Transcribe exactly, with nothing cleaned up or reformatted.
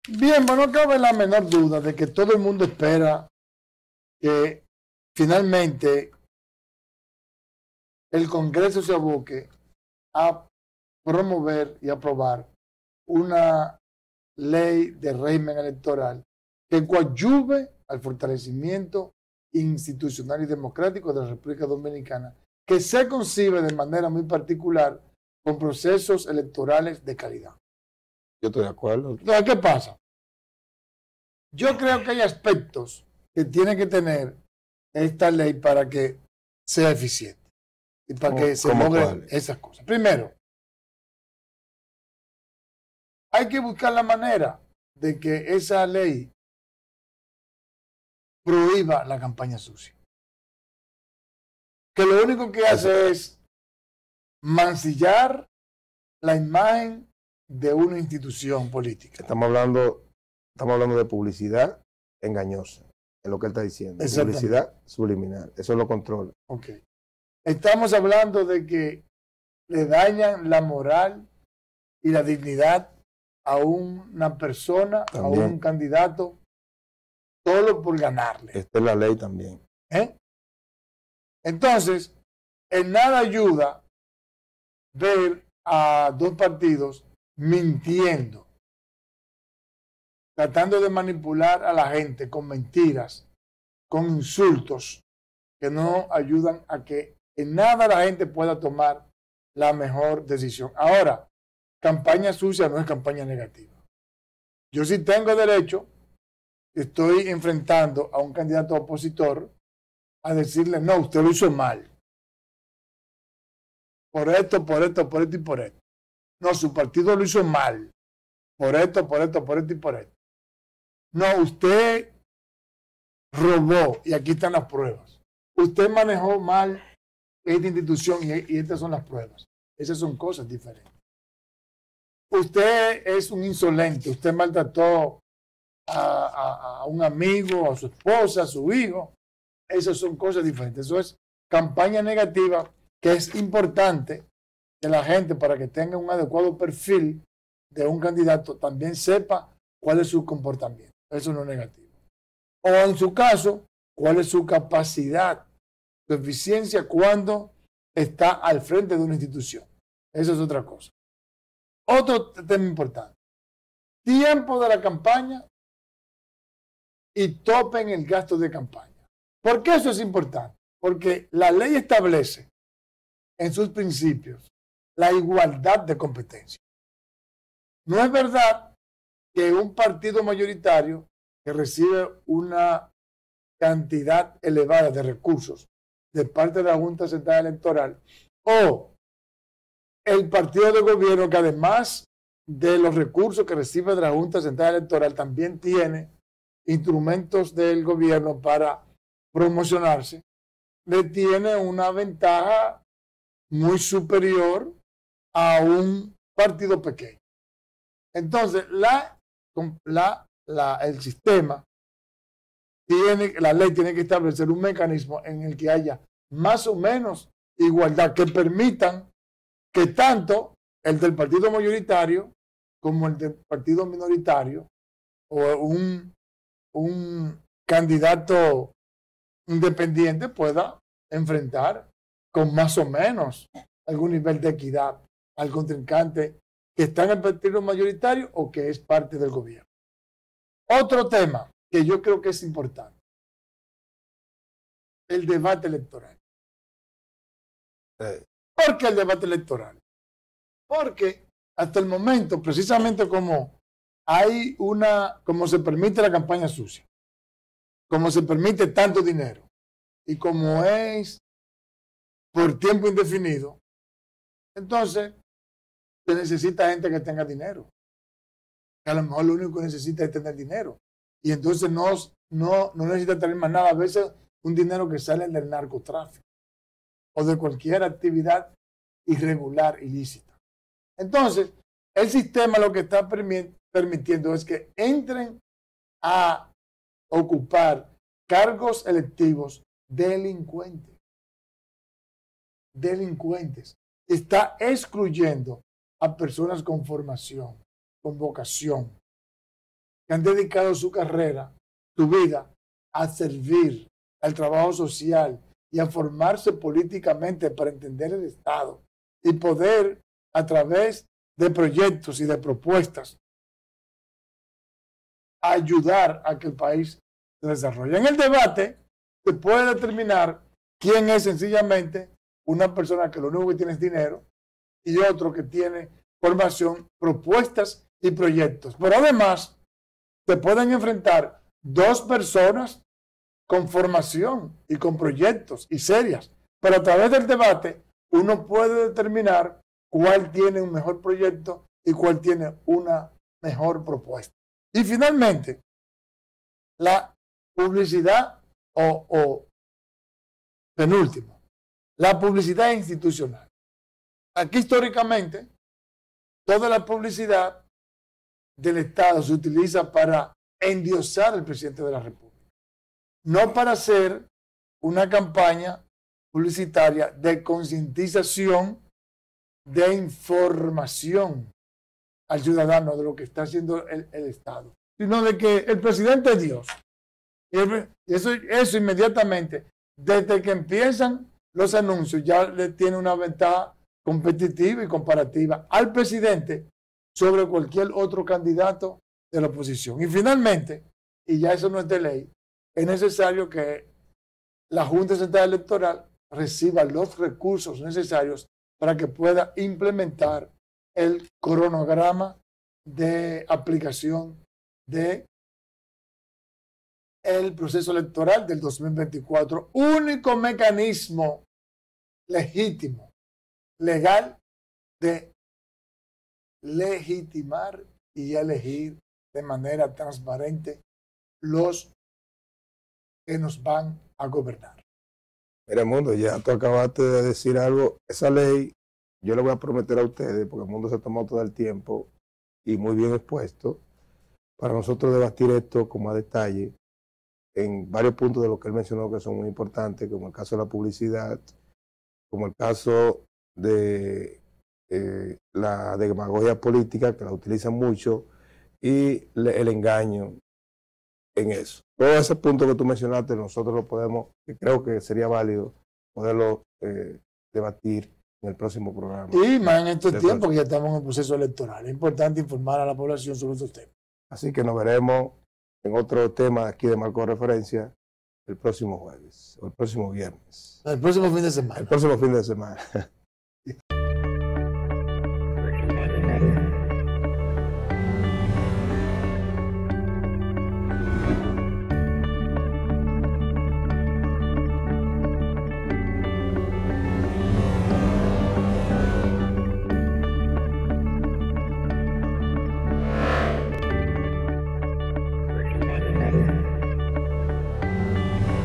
Bien, bueno, no cabe la menor duda de que todo el mundo espera que finalmente el Congreso se aboque a promover y aprobar una ley de régimen electoral que coadyuve al fortalecimiento institucional y democrático de la República Dominicana, que se concibe de manera muy particular con procesos electorales de calidad. Yo estoy de acuerdo. Entonces, ¿qué pasa? Yo creo que hay aspectos que tiene que tener esta ley para que sea eficiente y para que se logren esas cosas. Primero, hay que buscar la manera de que esa ley prohíba la campaña sucia. Que lo único que hace es mancillar la imagen de una institución política. Estamos hablando, estamos hablando de publicidad engañosa, es lo que él está diciendo. Publicidad subliminal, eso lo controla. Ok. Estamos hablando de que le dañan la moral y la dignidad a una persona, también, a un candidato, solo por ganarle. Esta es la ley también. ¿Eh? Entonces, en nada ayuda ver a dos partidos mintiendo, tratando de manipular a la gente con mentiras, con insultos que no ayudan a que en nada la gente pueda tomar la mejor decisión. Ahora, campaña sucia no es campaña negativa. Yo sí tengo derecho, estoy enfrentando a un candidato opositor a decirle, no, usted lo hizo mal. Por esto, por esto, por esto y por esto. No, su partido lo hizo mal. Por esto, por esto, por esto y por esto. No, usted robó y aquí están las pruebas. Usted manejó mal esta institución y, y estas son las pruebas. Esas son cosas diferentes. Usted es un insolente, usted maltrató a, a, a un amigo, a su esposa, a su hijo. Esas son cosas diferentes. Eso es campaña negativa, que es importante que la gente, para que tenga un adecuado perfil de un candidato, también sepa cuál es su comportamiento. Eso no es negativo. O en su caso, cuál es su capacidad, su eficiencia cuando está al frente de una institución. Eso es otra cosa. Otro tema importante. Tiempo de la campaña y tope en el gasto de campaña. ¿Por qué eso es importante? Porque la ley establece en sus principios la igualdad de competencia. No es verdad que un partido mayoritario que recibe una cantidad elevada de recursos de parte de la Junta Central Electoral o el partido de gobierno que además de los recursos que recibe de la Junta Central Electoral también tiene instrumentos del gobierno para promocionarse, le tiene una ventaja muy superior a un partido pequeño. Entonces, la, la, la, el sistema, tiene, la ley tiene que establecer un mecanismo en el que haya más o menos igualdad, que permitan que tanto el del partido mayoritario como el del partido minoritario o un, un candidato independiente pueda enfrentar con más o menos algún nivel de equidad al contrincante que está en el partido mayoritario o que es parte del gobierno. Otro tema que yo creo que es importante, el debate electoral. Sí. ¿Por qué el debate electoral? Porque hasta el momento, precisamente como hay una, como se permite la campaña sucia, como se permite tanto dinero y como es por tiempo indefinido, entonces se necesita gente que tenga dinero. Que a lo mejor lo único que necesita es tener dinero. Y entonces no, no, no necesita tener más nada. A veces un dinero que sale del narcotráfico o de cualquier actividad irregular, ilícita. Entonces, el sistema lo que está permitiendo es que entren a ocupar cargos electivos delincuentes. Delincuentes. Está excluyendo a personas con formación, con vocación, que han dedicado su carrera, su vida, a servir al trabajo social y a formarse políticamente para entender el Estado y poder, a través de proyectos y de propuestas, ayudar a que el país se desarrolle. En el debate se puede determinar quién es sencillamente una persona que lo único que tiene es dinero y otro que tiene formación, propuestas y proyectos. Pero además se pueden enfrentar dos personas con formación y con proyectos y serias. Pero a través del debate uno puede determinar cuál tiene un mejor proyecto y cuál tiene una mejor propuesta. Y finalmente, la publicidad o, o penúltimo, la publicidad institucional. Aquí históricamente, toda la publicidad del Estado se utiliza para endiosar al presidente de la República, no para hacer una campaña publicitaria de concientización, de información al ciudadano de lo que está haciendo el, el Estado, sino de que el presidente es Dios. Y eso, eso inmediatamente, desde que empiezan los anuncios, ya le tiene una ventaja competitiva y comparativa al presidente sobre cualquier otro candidato de la oposición. Y finalmente, y ya eso no es de ley, es necesario que la Junta Central Electoral reciba los recursos necesarios para que pueda implementar el cronograma de aplicación de el proceso electoral del dos mil veinticuatro, único mecanismo legítimo, legal, de legitimar y elegir de manera transparente los que nos van a gobernar. Mira, Mundo, ya tú acabaste de decir algo. Esa ley, yo le voy a prometer a ustedes, porque el Mundo se tomó todo el tiempo y muy bien expuesto, para nosotros debatir esto con más detalle en varios puntos de lo que él mencionó que son muy importantes, como el caso de la publicidad, como el caso de eh, la demagogia política, que la utilizan mucho, y le, el engaño en eso. Todos esos puntos que tú mencionaste, nosotros lo podemos, que creo que sería válido poderlo eh, debatir en el próximo programa. Y más en estos tiempos que ya estamos en el proceso electoral. Es importante informar a la población sobre estos temas. Así que nos veremos en otro tema aquí de Marco Referencia el próximo jueves o el próximo viernes. El próximo fin de semana. El próximo fin de semana.